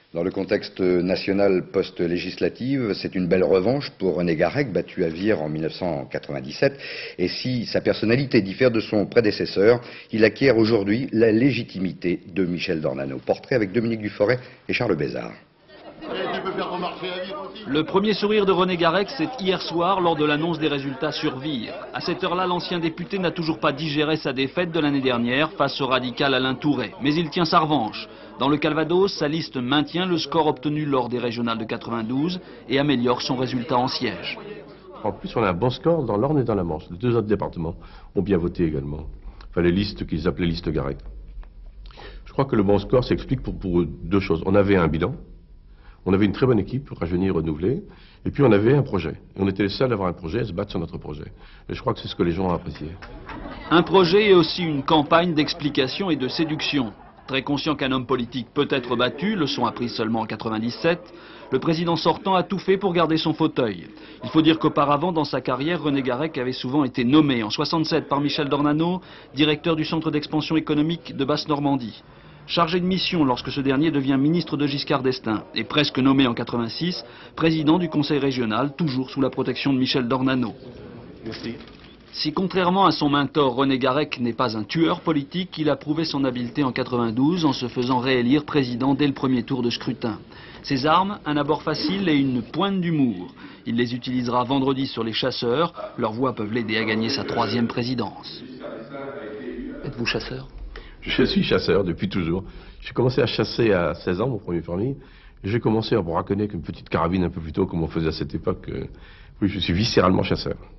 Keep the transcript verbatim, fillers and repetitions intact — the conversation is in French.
Dans le contexte national post-législative, c'est une belle revanche pour René Garrec, battu à Vire en mille neuf cent quatre-vingt-dix-sept. Et si sa personnalité diffère de son prédécesseur, il acquiert aujourd'hui la légitimité de Michel Dornano. Portrait avec Dominique Duforest et Charles Bézard. Le premier sourire de René Garrec, c'est hier soir lors de l'annonce des résultats sur Vire. À cette heure-là, l'ancien député n'a toujours pas digéré sa défaite de l'année dernière face au radical Alain Tourret. Mais il tient sa revanche. Dans le Calvados, sa liste maintient le score obtenu lors des régionales de quatre-vingt-douze et améliore son résultat en siège. En plus, on a un bon score dans l'Orne et dans la Manche. Les deux autres départements ont bien voté également. Enfin, les listes qu'ils appelaient listes Garrec. Je crois que le bon score s'explique pour, pour deux choses. On avait un bilan. On avait une très bonne équipe, rajeunie, renouvelée, et puis on avait un projet. Et on était les seuls à avoir un projet, à se battre sur notre projet. Et je crois que c'est ce que les gens ont apprécié. Un projet et aussi une campagne d'explication et de séduction. Très conscient qu'un homme politique peut être battu, leçon apprise seulement en quatre-vingt-dix-sept, le président sortant a tout fait pour garder son fauteuil. Il faut dire qu'auparavant, dans sa carrière, René Garrec avait souvent été nommé en soixante-sept par Michel Dornano, directeur du Centre d'expansion économique de Basse-Normandie. Chargé de mission lorsque ce dernier devient ministre de Giscard d'Estaing et presque nommé en quatre-vingt-six, président du conseil régional, toujours sous la protection de Michel Dornano. Merci. Si contrairement à son mentor, René Garrec n'est pas un tueur politique, il a prouvé son habileté en quatre-vingt-douze en se faisant réélire président dès le premier tour de scrutin. Ses armes, un abord facile et une pointe d'humour. Il les utilisera vendredi sur les chasseurs. Leurs voix peuvent l'aider à gagner sa troisième présidence. Êtes-vous chasseur ? Je suis chasseur depuis toujours. J'ai commencé à chasser à seize ans, mon premier permis. Et j'ai commencé à braconner avec une petite carabine un peu plus tôt, comme on faisait à cette époque. Oui, je suis viscéralement chasseur.